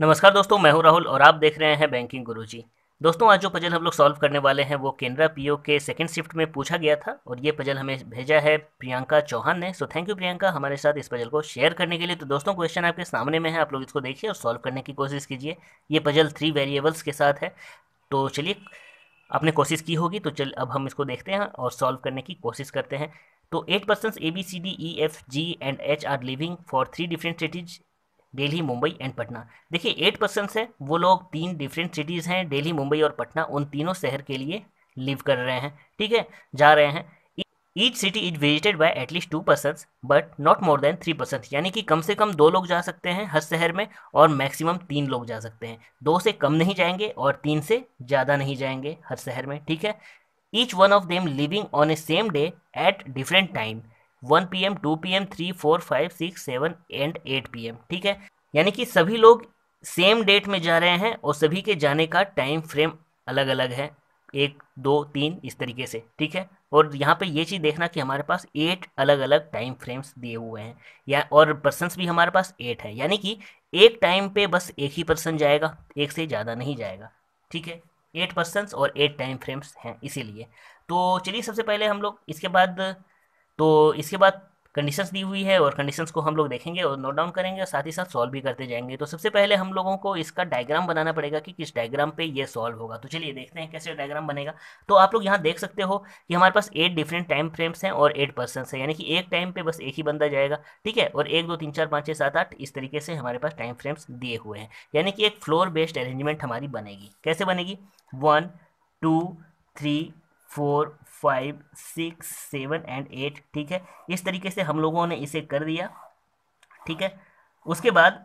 नमस्कार दोस्तों, मैं हूं राहुल और आप देख रहे हैं बैंकिंग गुरुजी। दोस्तों, आज जो पजल हम लोग सॉल्व करने वाले हैं वो केनरा पीओ के सेकंड शिफ्ट में पूछा गया था और ये पजल हमें भेजा है प्रियंका चौहान ने। सो थैंक यू प्रियंका हमारे साथ इस पजल को शेयर करने के लिए। तो दोस्तों, क्वेश्चन आपके सामने में है, आप लोग इसको देखिए और सॉल्व करने की कोशिश कीजिए। ये पजल 3 वेरिएबल्स के साथ है। तो चलिए, आपने कोशिश की होगी तो चल अब हम इसको देखते हैं और सॉल्व करने की कोशिश करते हैं। तो 8 persons ABCDEFG and H are living for 3 different cities, Delhi, Mumbai and Patna. देखिए 8 पर्सन्स हैं, वो लोग 3 डिफरेंट सिटीज़ हैं, दिल्ली, मुंबई और पटना, उन तीनों शहर के लिए लिव कर रहे हैं। ठीक है, जा रहे हैं। Each city is visited by at least 2 persons but not more than 3 person, यानी कि कम से कम 2 लोग जा सकते हैं हर शहर में और मैक्सिमम 3 लोग जा सकते हैं। 2 से कम नहीं जाएंगे और 3 से ज़्यादा नहीं जाएंगे हर शहर में। ठीक है, each one of them living on a same day at different time, 1 PM, 2 PM, 3, 4, 5, 6, 7 and 8 PM। ठीक है, यानी कि सभी लोग सेम डेट में जा रहे हैं और सभी के जाने का टाइम फ्रेम अलग अलग है, 1, 2, 3 इस तरीके से। ठीक है, और यहाँ पे ये चीज़ देखना कि हमारे पास 8 अलग अलग टाइम फ्रेम्स दिए हुए हैं, या और पर्सन्स भी हमारे पास 8 है, यानी कि एक टाइम पे बस एक ही पर्सन जाएगा, एक से ज़्यादा नहीं जाएगा। ठीक है, 8 पर्सन्स और 8 टाइम फ्रेम्स हैं इसीलिए। तो चलिए, सबसे पहले हम लोग इसके बाद कंडीशंस दी हुई है और कंडीशंस को हम लोग देखेंगे और नोट डाउन करेंगे और साथ ही साथ सॉल्व भी करते जाएंगे। तो सबसे पहले हम लोगों को इसका डायग्राम बनाना पड़ेगा कि किस डायग्राम पे ये सॉल्व होगा। तो चलिए देखते हैं कैसे डायग्राम बनेगा। तो आप लोग यहाँ देख सकते हो कि हमारे पास 8 डिफरेंट टाइम फ्रेम्स हैं और 8 पर्सन हैं, यानी कि एक टाइम पे बस एक ही बंदा जाएगा। ठीक है, और 1, 2, 3, 4, 5, 6, 7, 8 इस तरीके से हमारे पास टाइम फ्रेम्स दिए हुए हैं, यानी कि एक फ्लोर बेस्ड अरेंजमेंट हमारी बनेगी। कैसे बनेगी? 1, 2, 3, 4, 5, 6, 7 एंड 8। ठीक है, इस तरीके से हम लोगों ने इसे कर दिया। ठीक है, उसके बाद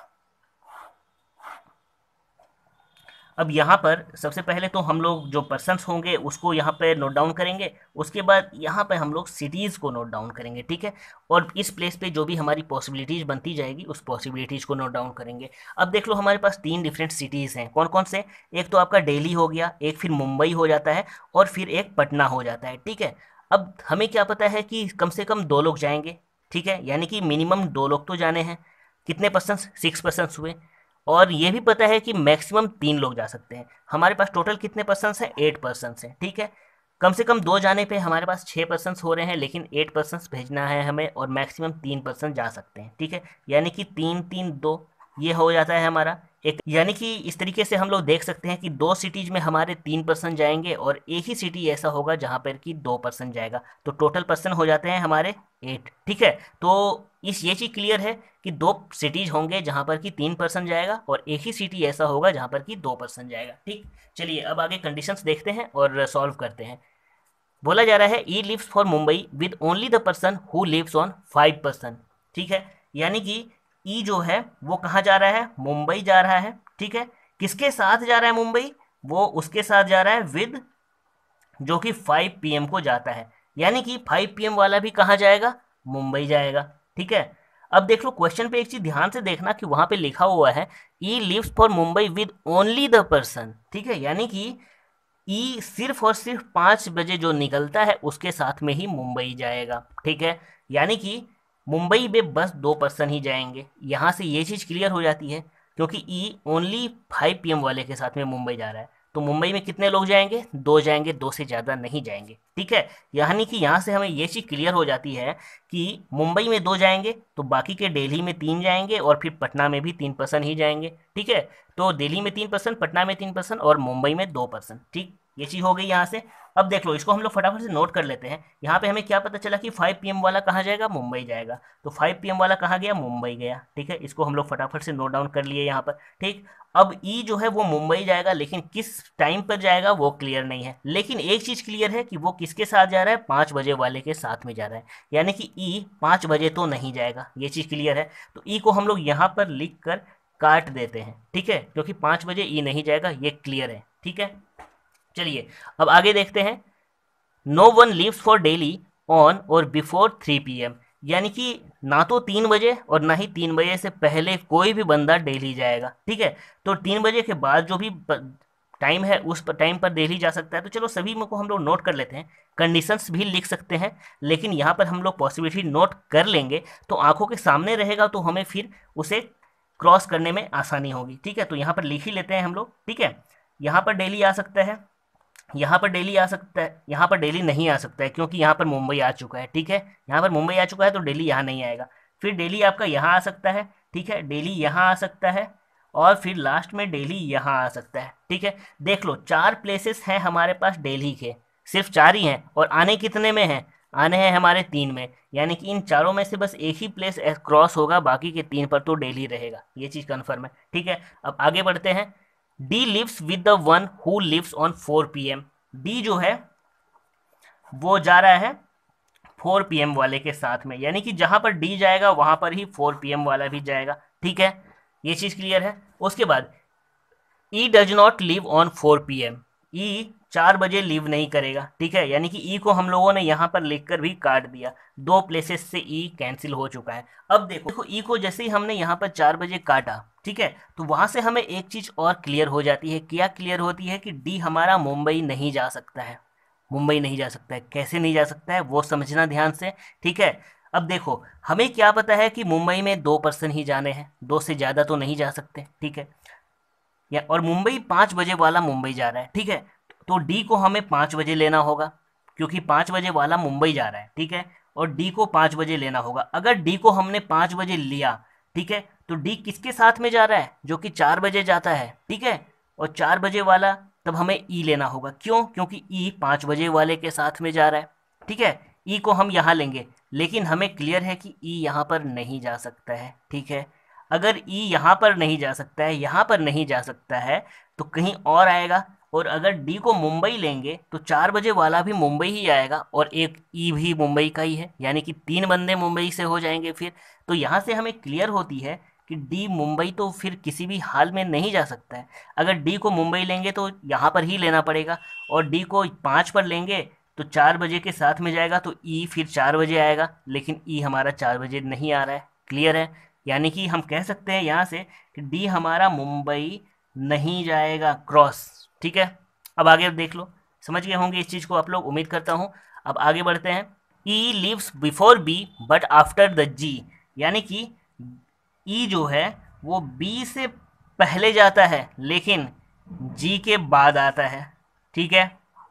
अब यहाँ पर सबसे पहले तो हम लोग जो पर्सन्स होंगे उसको यहाँ पे नोट डाउन करेंगे, उसके बाद यहाँ पे हम लोग सिटीज़ को नोट डाउन करेंगे। ठीक है, और इस प्लेस पे जो भी हमारी पॉसिबिलिटीज़ बनती जाएगी उस पॉसिबिलिटीज़ को नोट डाउन करेंगे। अब देख लो, हमारे पास 3 डिफरेंट सिटीज़ हैं। कौन कौन से? एक तो आपका दिल्ली हो गया, एक फिर मुंबई हो जाता है और फिर एक पटना हो जाता है। ठीक है, अब हमें क्या पता है कि कम से कम 2 लोग जाएंगे। ठीक है, यानी कि मिनिमम 2 लोग तो जाने हैं। कितने पर्सन्स? 6 पर्सन्स हुए। और ये भी पता है कि मैक्सिमम 3 लोग जा सकते हैं। हमारे पास टोटल कितने पर्सन्स हैं? 8 पर्सन्स हैं। ठीक है, कम से कम 2 जाने पे हमारे पास 6 पर्सन्स हो रहे हैं, लेकिन 8 पर्सन्स भेजना है हमें और मैक्सिमम 3 पर्सन जा सकते हैं। ठीक है, यानी कि 3, 3, 2 ये हो जाता है हमारा एक, यानी कि इस तरीके से हम लोग देख सकते हैं कि 2 सिटीज में हमारे 3 पर्सन जाएंगे और एक ही सिटी ऐसा होगा जहाँ पर कि 2 पर्सन जाएगा। तो टोटल पर्सन हो जाते हैं हमारे 8। ठीक है, तो ये चीज़ क्लियर है कि 2 सिटीज होंगे जहाँ पर कि 3 पर्सन जाएगा और एक ही सिटी ऐसा होगा जहाँ पर कि 2 पर्सन जाएगा। ठीक, चलिए अब आगे कंडीशंस देखते हैं और सॉल्व करते हैं। बोला जा रहा है E leaves for Mumbai with only the person who leaves on 5 person. ठीक है, यानी कि ई जो है वो कहाँ जा रहा है? मुंबई जा रहा है। ठीक है, किसके साथ जा रहा है मुंबई? वो उसके साथ जा रहा है विद, जो कि 5 PM को जाता है, यानी कि 5 PM वाला भी कहाँ जाएगा? मुंबई जाएगा। ठीक है, अब देख लो क्वेश्चन पे एक चीज ध्यान से देखना कि वहां पे लिखा हुआ है E leaves for Mumbai with only the person. ठीक है, यानी कि ई सिर्फ और सिर्फ 5 बजे जो निकलता है उसके साथ में ही मुंबई जाएगा। ठीक है, यानी कि मुंबई में बस 2 पर्सन ही जाएंगे। यहाँ से ये चीज़ क्लियर हो जाती है क्योंकि ई ओनली 5 PM वाले के साथ में मुंबई जा रहा है। तो मुंबई में कितने लोग जाएंगे? 2 जाएंगे, 2 से ज़्यादा नहीं जाएंगे। ठीक है, यानी कि यहाँ से हमें ये चीज़ क्लियर हो जाती है कि मुंबई में 2 जाएंगे तो बाकी के दिल्ली में 3 जाएंगे और फिर पटना में भी 3 पर्सन ही जाएंगे। ठीक है, तो दिल्ली में 3 पर्सन, पटना में 3 पर्सन और मुंबई में 2 पर्सन। ठीक, ये चीज़ हो गई यहाँ से। अब देख लो, इसको हम लोग फटाफट से नोट कर लेते हैं। यहाँ पे हमें क्या पता चला कि 5 PM वाला कहाँ जाएगा? मुंबई जाएगा। तो 5 PM वाला कहाँ गया? मुंबई गया। ठीक है, इसको हम लोग फटाफट से नोट डाउन कर लिए यहाँ पर। ठीक, अब ई जो है वो मुंबई जाएगा, लेकिन किस टाइम पर जाएगा वो क्लियर नहीं है। लेकिन एक चीज़ क्लियर है कि वो किसके साथ जा रहा है? 5 बजे वाले के साथ में जा रहा है, यानी कि ई 5 बजे तो नहीं जाएगा, ये चीज़ क्लियर है। तो ई को हम लोग यहाँ पर लिख कर काट देते हैं। ठीक है, क्योंकि 5 बजे ई नहीं जाएगा, ये क्लियर है। ठीक है, चलिए अब आगे देखते हैं। No one leaves for Delhi on or before 3 PM, यानी कि ना तो 3 बजे और ना ही 3 बजे से पहले कोई भी बंदा दिल्ली जाएगा। ठीक है, तो 3 बजे के बाद जो भी टाइम है उस टाइम पर दिल्ली जा सकता है। तो चलो सभी को हम लोग नोट कर लेते हैं, कंडीशंस भी लिख सकते हैं, लेकिन यहाँ पर हम लोग पॉसिबिलिटी नोट कर लेंगे तो आंखों के सामने रहेगा, तो हमें फिर उसे क्रॉस करने में आसानी होगी। ठीक है, तो यहाँ पर लिख ही लेते हैं हम लोग। ठीक है, यहाँ पर दिल्ली आ सकता है, यहाँ पर दिल्ली आ सकता है, यहाँ पर दिल्ली नहीं आ सकता है क्योंकि यहाँ पर मुंबई आ चुका है। ठीक है, यहाँ पर मुंबई आ चुका है तो दिल्ली यहाँ नहीं आएगा। फिर दिल्ली आपका यहाँ आ सकता है। ठीक है, दिल्ली यहाँ आ सकता है और फिर लास्ट में दिल्ली यहाँ आ सकता है। ठीक है, देख लो 4 प्लेसेस हैं हमारे पास दिल्ली के, सिर्फ 4 ही हैं, और आने कितने में हैं, आने हैं हमारे 3 में, यानी कि इन चारों में से बस एक ही प्लेस क्रॉस होगा, बाकी के 3 पर तो दिल्ली रहेगा, ये चीज़ कन्फर्म है। ठीक है, अब आगे बढ़ते हैं। D leaves with the one who leaves on 4 PM। D जो है वो जा रहा है 4 PM वाले के साथ में, यानी कि जहां पर डी जाएगा वहां पर ही 4 PM वाला भी जाएगा। ठीक है, ये चीज क्लियर है। उसके बाद E does not leave on 4 PM। E 4 बजे लीव नहीं करेगा। ठीक है, यानी कि ई को हम लोगों ने यहाँ पर लिखकर भी काट दिया, 2 प्लेसेस से ई कैंसिल हो चुका है। अब देखो ई को जैसे ही हमने यहाँ पर 4 बजे काटा, ठीक है, तो वहां से हमें एक चीज और क्लियर हो जाती है। क्या क्लियर होती है कि डी हमारा मुंबई नहीं जा सकता है, मुंबई नहीं जा सकता है। कैसे नहीं जा सकता है वो समझना ध्यान से। ठीक है, अब देखो हमें क्या पता है कि मुंबई में 2 पर्सन ही जाने हैं, 2 से ज़्यादा तो नहीं जा सकते। ठीक है, या और मुंबई 5 बजे वाला मुंबई जा रहा है। ठीक है, तो डी को हमें 5 बजे लेना होगा क्योंकि 5 बजे वाला मुंबई जा रहा है। ठीक है, और डी को 5 बजे लेना होगा। अगर डी को हमने 5 बजे लिया, ठीक है, तो डी किसके साथ में जा रहा है, जो कि 4 बजे जाता है। ठीक है, और 4 बजे वाला तब हमें ई लेना होगा। क्यों? क्योंकि ई 5 बजे वाले के साथ में जा रहा है। ठीक है, ई को हम यहाँ लेंगे, लेकिन हमें क्लियर है कि ई यहाँ पर नहीं जा सकता है। ठीक है, अगर ई यहाँ पर नहीं जा सकता है, यहाँ पर नहीं जा सकता है, तो कहीं और आएगा। और अगर डी को मुंबई लेंगे तो 4 बजे वाला भी मुंबई ही आएगा और एक ई भी मुंबई का ही है, यानी कि 3 बंदे मुंबई से हो जाएंगे फिर। तो यहाँ से हमें क्लियर होती है कि डी मुंबई तो फिर किसी भी हाल में नहीं जा सकता है। अगर डी को मुंबई लेंगे तो यहाँ पर ही लेना पड़ेगा, और डी को 5 पर लेंगे तो 4 बजे के साथ में जाएगा, तो ई फिर 4 बजे आएगा, लेकिन ई हमारा 4 बजे नहीं आ रहा है। क्लियर है? यानी कि हम कह सकते हैं यहाँ से कि डी हमारा मुंबई नहीं जाएगा क्रॉस। ठीक है, अब आगे देख लो, समझ गए होंगे इस चीज़ को आप लोग, उम्मीद करता हूँ। अब आगे बढ़ते हैं। E leaves before B but after the G, यानी कि ई जो है वो बी से पहले जाता है लेकिन जी के बाद आता है। ठीक है,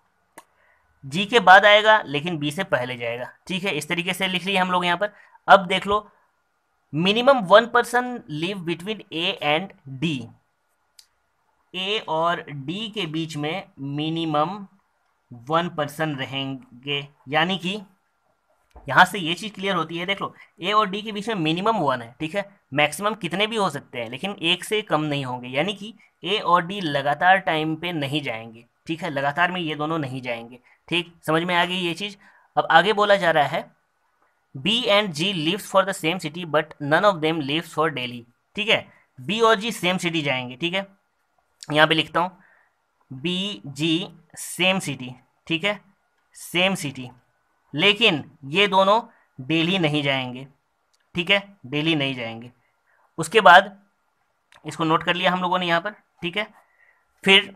जी के बाद आएगा लेकिन बी से पहले जाएगा। ठीक है, इस तरीके से लिख लिए हम लोग यहाँ पर। अब देख लो, minimum 1 person leave between A and D. A और डी के बीच में मिनिमम 1 पर्सन रहेंगे, यानी कि यहाँ से ये चीज़ क्लियर होती है। देख लो, ए और डी के बीच में मिनिमम 1 है। ठीक है, मैक्सिमम कितने भी हो सकते हैं लेकिन 1 से कम नहीं होंगे, यानी कि ए और डी लगातार टाइम पे नहीं जाएंगे। ठीक है, लगातार में ये दोनों नहीं जाएंगे। ठीक, समझ में आ गई ये चीज़। अब आगे बोला जा रहा है, B and G leaves for the same city but none of them leaves for Delhi. ठीक है, बी और जी सेम सिटी जाएंगे। ठीक है, यहाँ पे लिखता हूँ बी जी सेम सिटी। ठीक है, सेम सिटी, लेकिन ये दोनों दिल्ली नहीं जाएंगे। ठीक है, दिल्ली नहीं जाएंगे। उसके बाद इसको नोट कर लिया हम लोगों ने यहाँ पर। ठीक है, फिर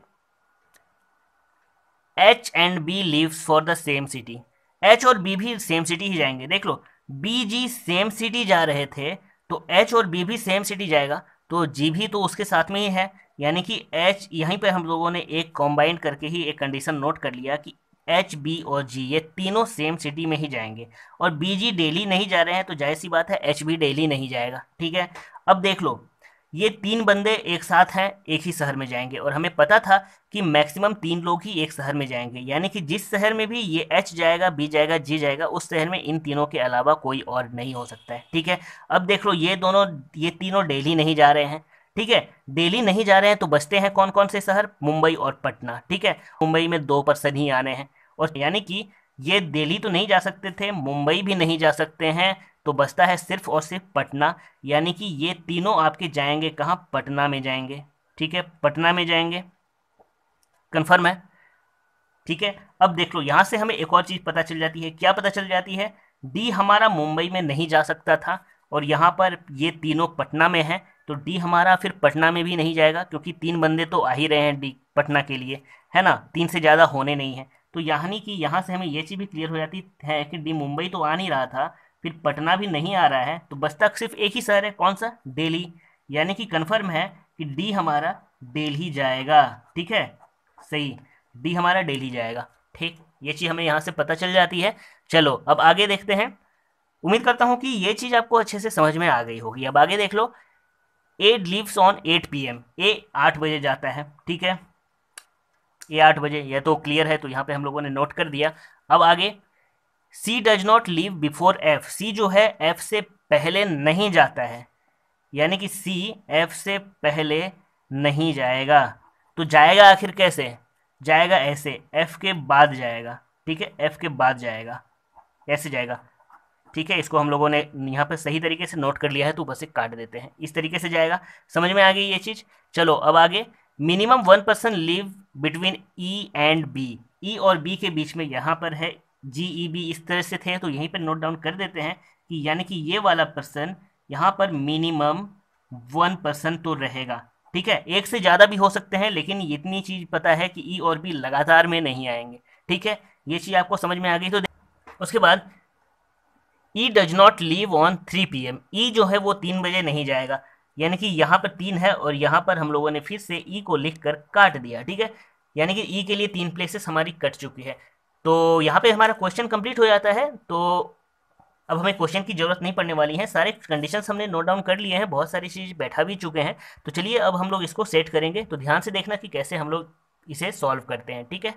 H and B leaves for the same city. H और बी भी सेम सिटी ही जाएंगे। देख लो, बी जी सेम सिटी जा रहे थे तो एच और बी भी सेम सिटी जाएगा, तो जी भी तो उसके साथ में ही है, यानी कि एच, यहीं पे हम लोगों ने एक कॉम्बाइन करके ही एक कंडीशन नोट कर लिया कि एच बी और जी ये तीनों सेम सिटी में ही जाएंगे। और बी जी दिल्ली नहीं जा रहे हैं तो जाहिर सी बात है एच बी दिल्ली नहीं जाएगा। ठीक है, अब देख लो, ये 3 बंदे एक साथ हैं, एक ही शहर में जाएंगे, और हमें पता था कि मैक्सिमम 3 लोग ही एक शहर में जाएंगे, यानी कि जिस शहर में भी ये एच जाएगा, बी जाएगा, जी जाएगा, उस शहर में इन तीनों के अलावा कोई और नहीं हो सकता है। ठीक है, अब देख लो, ये तीनों दिल्ली नहीं जा रहे हैं। ठीक है, दिल्ली नहीं जा रहे हैं तो बचते हैं कौन कौन से शहर? मुंबई और पटना। ठीक है, मुंबई में 2 पर्सन ही आने हैं, और यानी कि ये दिल्ली तो नहीं जा सकते थे, मुंबई भी नहीं जा सकते हैं, तो बचता है सिर्फ और सिर्फ पटना, यानी कि ये तीनों आपके जाएंगे कहाँ? पटना में जाएंगे। ठीक है, पटना में जाएंगे। कंफर्म है? ठीक है, अब देख लो, यहाँ से हमें एक और चीज़ पता चल जाती है। क्या पता चल जाती है? डी हमारा मुंबई में नहीं जा सकता था, और यहाँ पर ये तीनों पटना में हैं, तो डी हमारा फिर पटना में भी नहीं जाएगा, क्योंकि 3 बंदे तो आ ही रहे हैं डी पटना के लिए, है ना, 3 से ज़्यादा होने नहीं है। तो यानी कि यहाँ से हमें ये चीज़ भी क्लियर हो जाती है कि डी मुंबई तो आ नहीं रहा था, फिर पटना भी नहीं आ रहा है, तो बचता सिर्फ एक ही शहर है, कौन सा? दिल्ली। यानी कि कंफर्म है कि डी हमारा दिल्ली जाएगा। ठीक है, सही, डी हमारा दिल्ली जाएगा। ठीक, ये चीज़ हमें यहाँ से पता चल जाती है। चलो अब आगे देखते हैं। उम्मीद करता हूँ कि ये चीज़ आपको अच्छे से समझ में आ गई होगी। अब आगे देख लो। A leaves on 8 PM, A 8 बजे जाता है। ठीक है, ये 8 बजे, यह तो क्लियर है, तो यहाँ पे हम लोगों ने नोट कर दिया। अब आगे, C does not leave before F, C जो है एफ से पहले नहीं जाता है, यानी कि सी एफ से पहले नहीं जाएगा। तो जाएगा आखिर कैसे? जाएगा ऐसे, एफ के बाद जाएगा। ठीक है, एफ के बाद जाएगा, ऐसे जाएगा। ठीक है, इसको हम लोगों ने यहाँ पे सही तरीके से नोट कर लिया है, तो बस एक काट देते हैं, इस तरीके से जाएगा। समझ में आ गई ये चीज़? चलो अब आगे, minimum 1% leave between E and B, E और बी के बीच में यहाँ पर है जी ई बी, इस तरह से थे, तो यहीं पर नोट डाउन कर देते हैं कि यानी कि ये वाला पर्सन यहाँ पर मिनिमम 1% तो रहेगा। ठीक है, एक से ज़्यादा भी हो सकते हैं, लेकिन इतनी चीज़ पता है कि ई और बी लगातार में नहीं आएंगे। ठीक है, ये चीज़ आपको समझ में आ गई। तो उसके बाद, E does not leave on 3 PM, E जो है वो 3 बजे नहीं जाएगा, यानी कि यहाँ पर 3 है और यहाँ पर हम लोगों ने फिर से ई को लिख कर काट दिया। ठीक है, यानी कि ई के लिए 3 प्लेसेस हमारी कट चुकी है। तो यहाँ पे हमारा क्वेश्चन कंप्लीट हो जाता है। तो अब हमें क्वेश्चन की जरूरत नहीं पड़ने वाली है, सारे कंडीशंस हमने नोट डाउन कर लिए हैं, बहुत सारी चीज़ बैठा भी चुके हैं। तो चलिए अब हम लोग इसको सेट करेंगे, तो ध्यान से देखना कि कैसे हम लोग इसे सॉल्व करते हैं। ठीक है,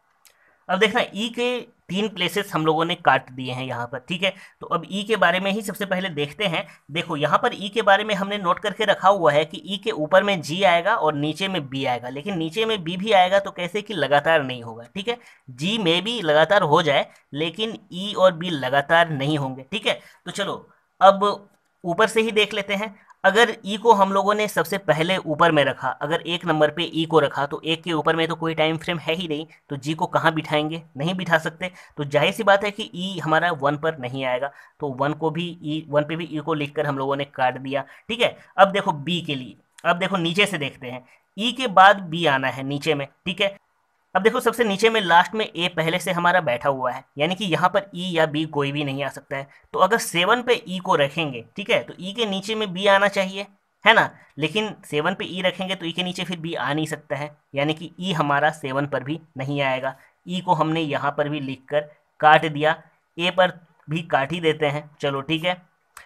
अब देखना, ई के 3 प्लेसेस हम लोगों ने काट दिए हैं यहाँ पर। ठीक है, तो अब ई के बारे में ही सबसे पहले देखते हैं। देखो यहाँ पर ई के बारे में हमने नोट करके रखा हुआ है कि ई के ऊपर में जी आएगा और नीचे में बी आएगा, लेकिन नीचे में बी भी आएगा तो कैसे कि लगातार नहीं होगा। ठीक है, जी में भी लगातार हो जाए, लेकिन ई और बी लगातार नहीं होंगे। ठीक है, तो चलो अब ऊपर से ही देख लेते हैं। अगर ई को हम लोगों ने सबसे पहले ऊपर में रखा, अगर 1 नंबर पे ई को रखा, तो 1 के ऊपर में तो कोई टाइम फ्रेम है ही नहीं, तो जी को कहाँ बिठाएंगे? नहीं बिठा सकते। तो जाहिर सी बात है कि ई हमारा 1 पर नहीं आएगा, तो 1 को भी ई, 1 पे भी ई को लिखकर हम लोगों ने काट दिया। ठीक है, अब देखो बी के लिए, अब देखो नीचे से देखते हैं, ई के बाद बी आना है नीचे में। ठीक है, अब देखो सबसे नीचे में लास्ट में ए पहले से हमारा बैठा हुआ है, यानी कि यहाँ पर ई या बी कोई भी नहीं आ सकता है। तो अगर 7 पे ई को रखेंगे, ठीक है, तो ई के नीचे में बी आना चाहिए, है ना? लेकिन 7 पे ई रखेंगे तो ई के नीचे फिर बी आ नहीं सकता है, यानी कि ई हमारा 7 पर भी नहीं आएगा। ई को हमने यहाँ पर भी लिख कर काट दिया, ए पर भी काट ही देते हैं। चलो ठीक है,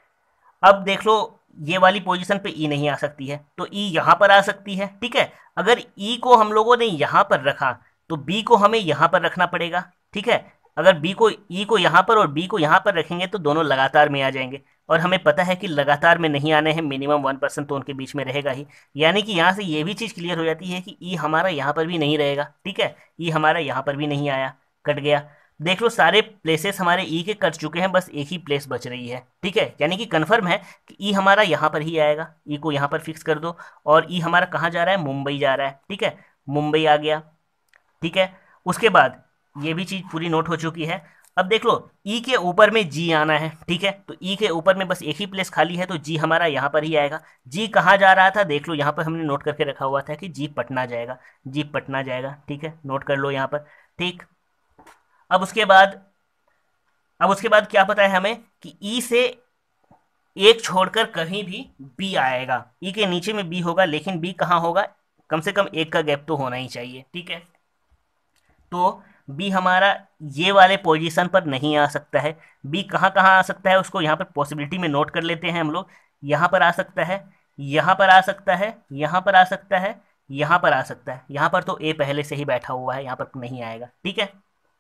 अब देख लो, ये वाली पोजीशन पे ई नहीं आ सकती है, तो ई यहाँ पर आ सकती है। ठीक है, अगर ई को हम लोगों ने यहाँ पर रखा, तो बी को हमें यहाँ पर रखना पड़ेगा। ठीक है, अगर बी को, ई को यहाँ पर और बी को यहाँ पर रखेंगे तो दोनों लगातार में आ जाएंगे, और हमें पता है कि लगातार में नहीं आने हैं, मिनिमम 1% तो उनके बीच में रहेगा ही। यानी कि यहाँ से ये भी चीज़ क्लियर हो जाती है कि ई हमारा यहाँ पर भी नहीं रहेगा। ठीक है, ई हमारा यहाँ पर भी नहीं आया, कट गया। देख लो सारे प्लेसेस हमारे ई के कट चुके हैं, बस एक ही प्लेस बच रही है। ठीक है, यानी कि कंफर्म है कि ई हमारा यहाँ पर ही आएगा, ई को यहाँ पर फिक्स कर दो। और ई हमारा कहाँ जा रहा है? मुंबई जा रहा है। ठीक है, मुंबई आ गया। ठीक है, उसके बाद ये भी चीज़ पूरी नोट हो चुकी है। अब देख लो, ई के ऊपर में जी आना है। ठीक है, तो ई के ऊपर में बस एक ही प्लेस खाली है, तो जी हमारा यहाँ पर ही आएगा। जी कहाँ जा रहा था? देख लो यहाँ पर हमने नोट करके रखा हुआ था कि जी पटना जाएगा, जी पटना जाएगा। ठीक है, नोट कर लो यहाँ पर। ठीक, अब उसके बाद, अब उसके बाद क्या पता है हमें कि ई से एक छोड़कर कहीं भी बी आएगा। ई के नीचे में बी होगा, लेकिन बी कहाँ होगा? कम से कम एक का गैप तो होना ही चाहिए। ठीक है, तो बी हमारा ये वाले पोजीशन पर नहीं आ सकता है। बी कहाँ कहाँ आ सकता है उसको यहाँ पर पॉसिबिलिटी में नोट कर लेते हैं हम लोग। यहाँ पर आ सकता है, यहाँ पर आ सकता है, यहाँ पर आ सकता है, यहाँ पर आ सकता है। यहाँ पर तो ए पहले से ही बैठा हुआ है, यहाँ पर नहीं आएगा। ठीक है,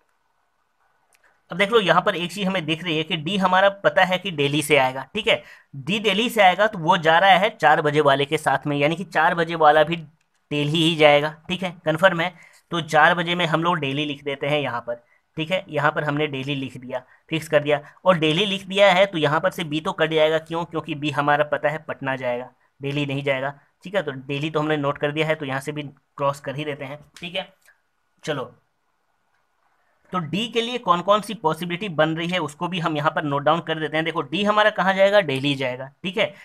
अब देख लो यहाँ पर एक चीज हमें दिख रही है कि डी हमारा पता है कि दिल्ली से आएगा। ठीक है, डी दिल्ली से आएगा तो वो जा रहा है 4 बजे वाले के साथ में, यानी कि 4 बजे वाला भी दिल्ली ही जाएगा। ठीक है, कन्फर्म है। तो 4 बजे में हम लोग दिल्ली लिख देते हैं यहाँ पर। ठीक है, यहाँ पर हमने दिल्ली लिख दिया, फिक्स कर दिया। और दिल्ली लिख दिया है तो यहाँ पर से बी तो कट जाएगा, क्यों? क्योंकि बी हमारा पता है पटना जाएगा, दिल्ली नहीं जाएगा। ठीक है, तो दिल्ली तो हमने नोट कर दिया है, तो यहाँ से भी क्रॉस कर ही देते हैं। ठीक है, चलो, तो डी के लिए कौन कौन सी पॉसिबिलिटी बन रही है उसको भी हम यहाँ पर नोट डाउन कर देते हैं। देखो डी हमारा कहाँ जाएगा? दिल्ली जाएगा। ठीक है,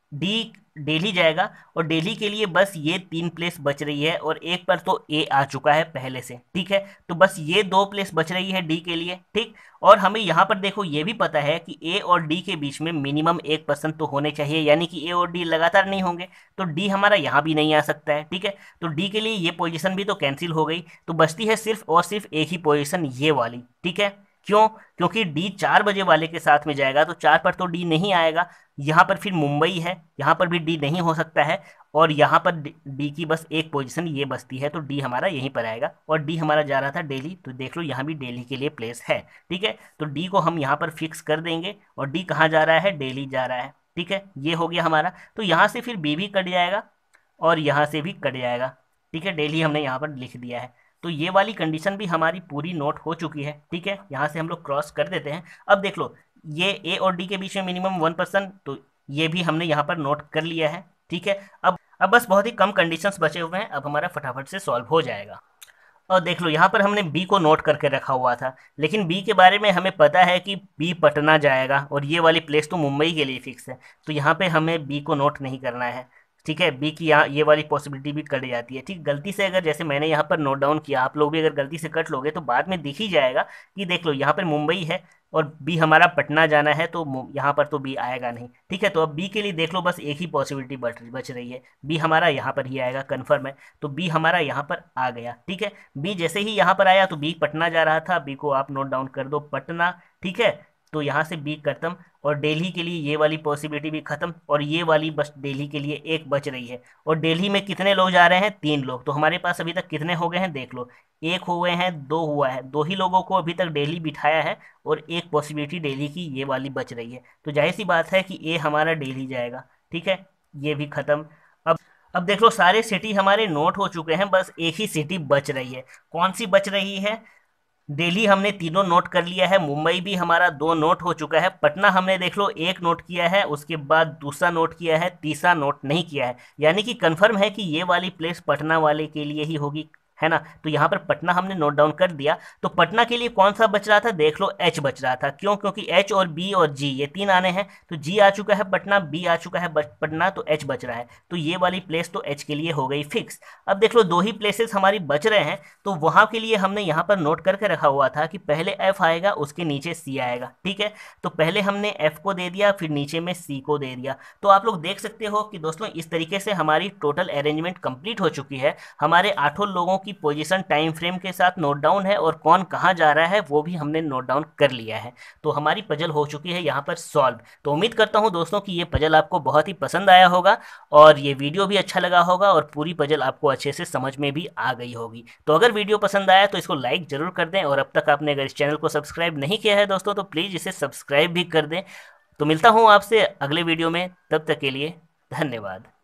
डी दिल्ली जाएगा, और दिल्ली के लिए बस ये 3 प्लेस बच रही है, और एक पर तो ए आ चुका है पहले से, ठीक है। तो बस ये 2 प्लेस बच रही है डी के लिए, ठीक। और हमें यहाँ पर देखो ये भी पता है कि ए और डी के बीच में मिनिमम 1% तो होने चाहिए, यानी कि ए और डी लगातार नहीं होंगे, तो डी हमारा यहाँ भी नहीं आ सकता है, ठीक है। तो डी के लिए ये पोजीशन भी तो कैंसिल हो गई, तो बचती है सिर्फ और सिर्फ एक ही पोजीशन, ये वाली, ठीक है। क्यों? क्योंकि डी 4 बजे वाले के साथ में जाएगा, तो 4 पर तो डी नहीं आएगा। यहाँ पर फिर मुंबई है, यहाँ पर भी डी नहीं हो सकता है, और यहाँ पर डी की बस एक पोजीशन ये बचती है, तो डी हमारा यहीं पर आएगा, और डी हमारा जा रहा था दिल्ली, तो देख लो यहाँ भी दिल्ली के लिए प्लेस है, ठीक है। तो डी को हम यहाँ पर फिक्स कर देंगे, और डी कहाँ जा रहा है? दिल्ली जा रहा है, ठीक है। ये हो गया हमारा। तो यहाँ से फिर बी भी कट जाएगा, और यहाँ से भी कट जाएगा, ठीक है। दिल्ली हमने यहाँ पर लिख दिया है। तो ये वाली कंडीशन भी हमारी पूरी नोट हो चुकी है, ठीक है। यहाँ से हम लोग क्रॉस कर देते हैं। अब देख लो, ये ए और डी के बीच में मिनिमम 1%, तो ये भी हमने यहाँ पर नोट कर लिया है, ठीक है। अब बस बहुत ही कम कंडीशंस बचे हुए हैं, अब हमारा फटाफट से सॉल्व हो जाएगा। और देख लो यहाँ पर हमने बी को नोट करके रखा हुआ था, लेकिन बी के बारे में हमें पता है कि बी पटना जाएगा, और ये वाली प्लेस तो मुंबई के लिए फिक्स है, तो यहाँ पे हमें बी को नोट नहीं करना है, ठीक है। बी की यहाँ ये वाली पॉसिबिलिटी भी कट जाती है, ठीक। गलती से अगर जैसे मैंने यहाँ पर नोट डाउन किया, आप लोग भी अगर गलती से कट लोगे तो बाद में दिख ही जाएगा कि देख लो यहाँ पर मुंबई है, और बी हमारा पटना जाना है, तो यहाँ पर तो बी आएगा नहीं, ठीक है। तो अब बी के लिए देख लो बस एक ही पॉसिबिलिटी बच रही है, बी हमारा यहाँ पर ही आएगा, कन्फर्म है। तो बी हमारा यहाँ पर आ गया, ठीक है। बी जैसे ही यहाँ पर आया तो बी पटना जा रहा था, बी को आप नोट डाउन कर दो, पटना, ठीक है। तो यहाँ से बी खत्म, और दिल्ली के लिए ये वाली पॉसिबिलिटी भी खत्म, और ये वाली बस दिल्ली के लिए एक बच रही है। और दिल्ली में कितने लोग जा रहे हैं? 3 लोग। तो हमारे पास अभी तक कितने हो गए हैं देख लो, एक हुए हैं, 2 हुआ है, 2 ही लोगों को अभी तक दिल्ली बिठाया है, और एक पॉसिबिलिटी दिल्ली की ये वाली बच रही है। तो जाहिर सी बात है कि ए हमारा दिल्ली जाएगा, ठीक है। ये भी खत्म। अब अब देख लो सारे सिटी हमारे नोट हो चुके हैं, बस एक ही सिटी बच रही है। कौन सी बच रही है? दिल्ली हमने तीनों नोट कर लिया है, मुंबई भी हमारा 2 नोट हो चुका है, पटना हमने देख लो 1 नोट किया है, उसके बाद दूसरा नोट किया है, तीसरा नोट नहीं किया है, यानी कि कंफर्म है कि ये वाली प्लेस पटना वाले के लिए ही होगी, है ना। तो यहाँ पर पटना हमने नोट डाउन कर दिया। तो पटना के लिए कौन सा बच रहा था देख लो, एच बच रहा था। क्यों? क्योंकि एच और बी और जी ये 3 आने हैं, तो जी आ चुका है पटना, बी आ चुका है पटना, तो एच बच रहा है, तो ये वाली प्लेस तो एच के लिए हो गई फिक्स। अब देख लो 2 ही प्लेसेस हमारी बच रहे हैं, तो वहां के लिए हमने यहाँ पर नोट करके रखा हुआ था कि पहले एफ आएगा, उसके नीचे सी आएगा, ठीक है। तो पहले हमने एफ को दे दिया, फिर नीचे में सी को दे दिया। तो आप लोग देख सकते हो कि दोस्तों इस तरीके से हमारी टोटल अरेंजमेंट कंप्लीट हो चुकी है। हमारे 8 लोगों की पोजीशन टाइम फ्रेम के साथ नोट डाउन है, और कौन कहाँ जा रहा है वो भी हमने नोट डाउन कर लिया है। तो हमारी पजल हो चुकी है यहाँ पर सॉल्व। तो उम्मीद करता हूँ दोस्तों कि ये पजल आपको बहुत ही पसंद आया होगा, और ये वीडियो भी अच्छा लगा होगा, और पूरी पजल आपको अच्छे से समझ में भी आ गई होगी। तो अगर वीडियो पसंद आया तो इसको लाइक जरूर कर दें, और अब तक आपने अगर इस चैनल को सब्सक्राइब नहीं किया है दोस्तों, तो प्लीज़ इसे सब्सक्राइब भी कर दें। तो मिलता हूँ आपसे अगले वीडियो में, तब तक के लिए धन्यवाद।